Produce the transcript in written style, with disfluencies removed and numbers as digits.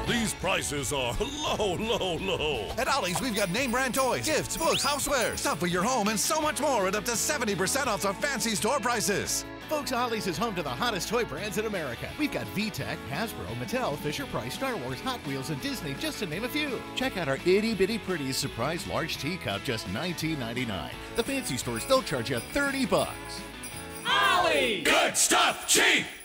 These prices are low, low, low. At Ollie's, we've got name brand toys, gifts, books, housewares, stuff for your home, and so much more at up to 70% off our fancy store prices. Folks, Ollie's is home to the hottest toy brands in America. We've got VTech, Hasbro, Mattel, Fisher-Price, Star Wars, Hot Wheels, and Disney, just to name a few. Check out our Itty Bitty Pretty Surprise Large Teacup, just $19.99. The fancy stores, they'll charge you $30. Ollie! Good stuff, cheap!